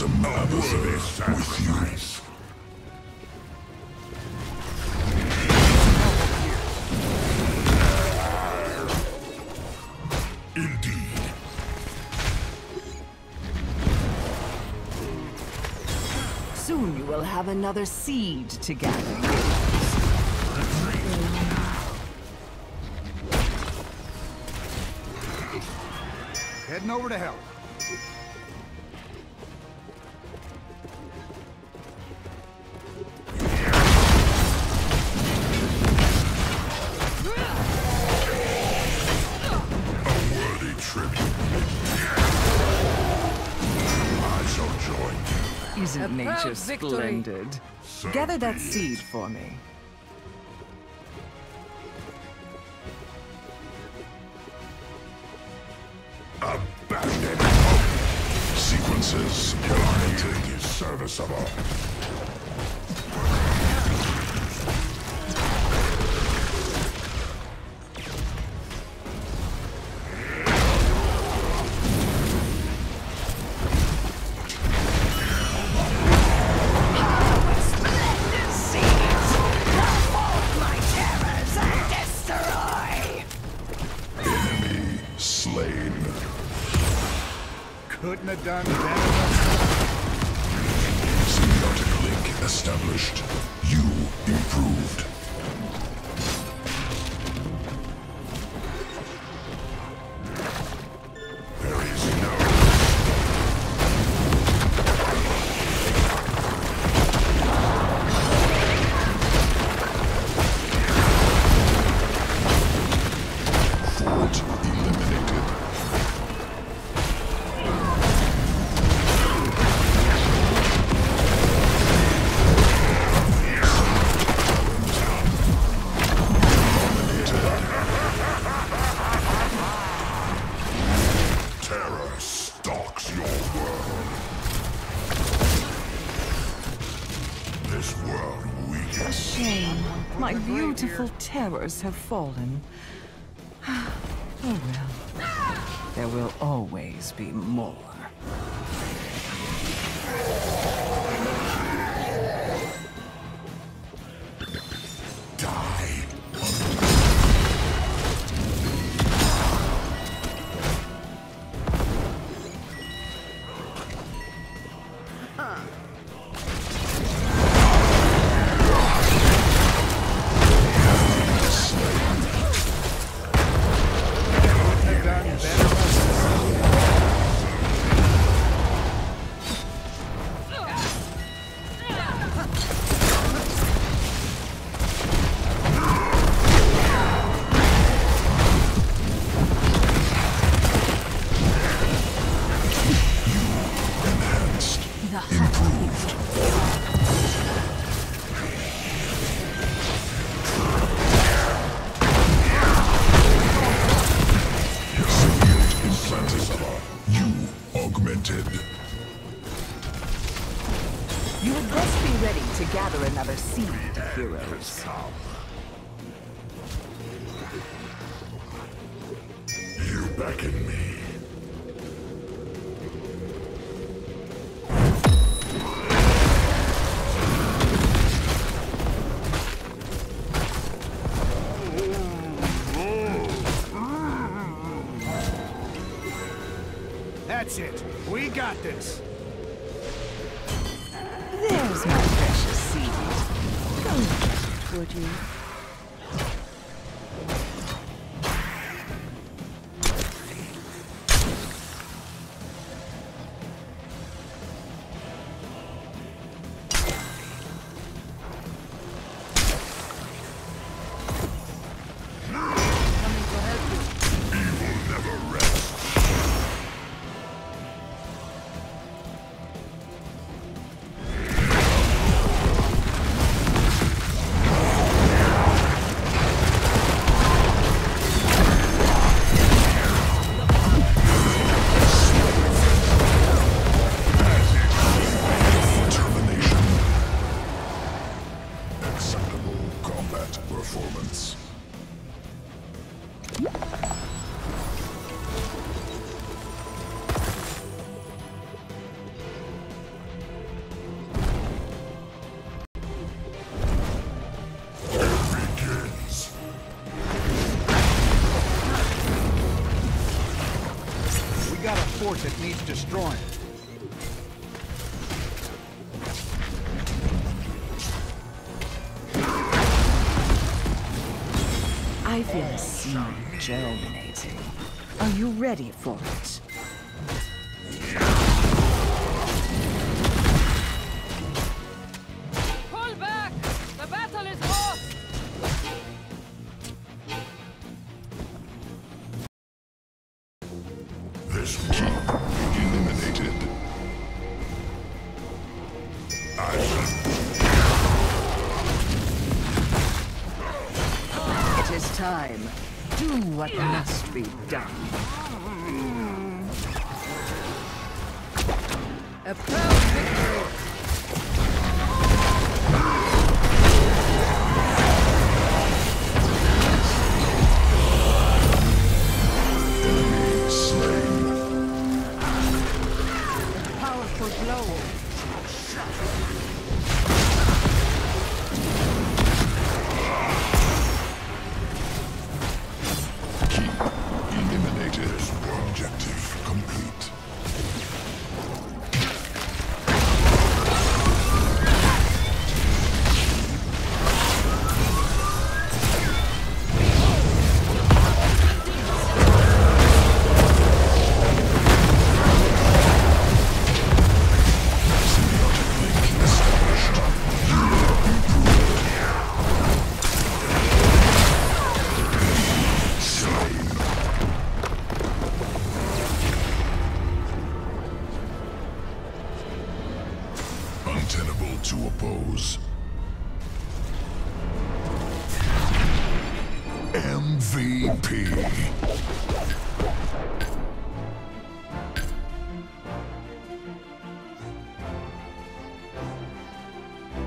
some service with you. Indeed. Soon you will have another seed to gather. Heading over to help. Isn't nature splendid? Gather that seed for me. Abandoned hope. Sequences implemented is serviceable. Couldn't have done better. Symbiotic link established. You improved. There is no... Fort eliminated. A shame. My beautiful terrors have fallen. Oh well. There will always be more. Die. You would best be ready to gather another seed, heroes. You beckon me. That's it. We got this. There's my precious seed. Go and get it, would you? Performance. fort that needs destroying. I feel a seed germinating. Are you ready for it? Pull back! The battle is lost! This key eliminated. It is time. Do what must be done. A proud victory! Enemy slain. Powerful blow! Key eliminated. Objective complete. Untenable to oppose. MVP.